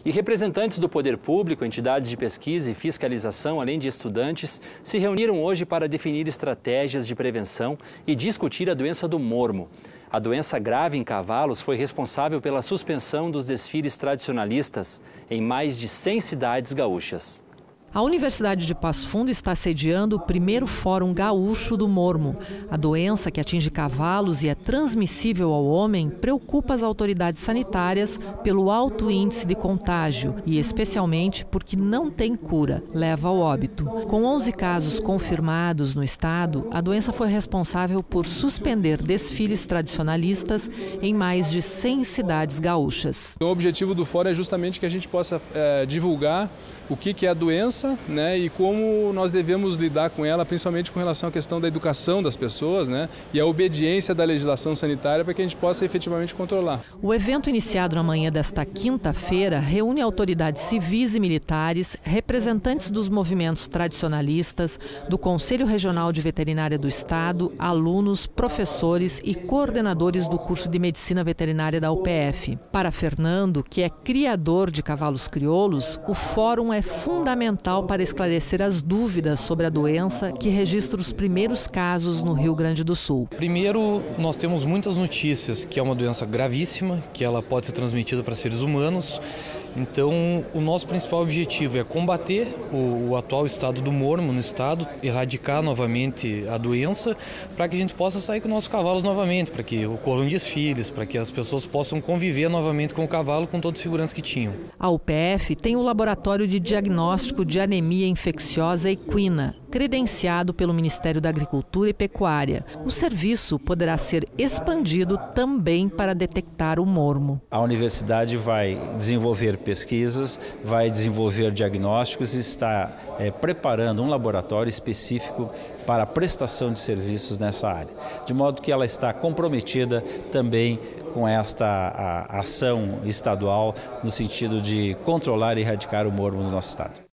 E representantes do poder público, entidades de pesquisa e fiscalização, além de estudantes, se reuniram hoje para definir estratégias de prevenção e discutir a doença do mormo. A doença grave em cavalos foi responsável pela suspensão dos desfiles tradicionalistas em mais de 100 cidades gaúchas. A Universidade de Passo Fundo está sediando o primeiro Fórum Gaúcho do Mormo. A doença, que atinge cavalos e é transmissível ao homem, preocupa as autoridades sanitárias pelo alto índice de contágio e especialmente porque não tem cura, leva ao óbito. Com 11 casos confirmados no estado, a doença foi responsável por suspender desfiles tradicionalistas em mais de 100 cidades gaúchas. O objetivo do fórum é justamente que a gente possa divulgar o que é a doença, né, e como nós devemos lidar com ela, principalmente com relação à questão da educação das pessoas, né, e a obediência da legislação sanitária para que a gente possa efetivamente controlar. O evento, iniciado na manhã desta quinta-feira, reúne autoridades civis e militares, representantes dos movimentos tradicionalistas, do Conselho Regional de Veterinária do Estado, alunos, professores e coordenadores do curso de Medicina Veterinária da UPF. Para Fernando, que é criador de cavalos crioulos, o fórum é fundamental para esclarecer as dúvidas sobre a doença que registra os primeiros casos no Rio Grande do Sul. Primeiro, nós temos muitas notícias que é uma doença gravíssima, que ela pode ser transmitida para seres humanos. Então, o nosso principal objetivo é combater o atual estado do mormo no estado, erradicar novamente a doença, para que a gente possa sair com nossos cavalos novamente, para que ocorram desfiles, para que as pessoas possam conviver novamente com o cavalo com toda a segurança que tinham. A UPF tem o Laboratório de Diagnóstico de Anemia Infecciosa Equina, credenciado pelo Ministério da Agricultura e Pecuária. O serviço poderá ser expandido também para detectar o mormo. A universidade vai desenvolver pesquisas, vai desenvolver diagnósticos e está preparando um laboratório específico para a prestação de serviços nessa área, de modo que ela está comprometida também com esta ação estadual no sentido de controlar e erradicar o mormo no nosso estado.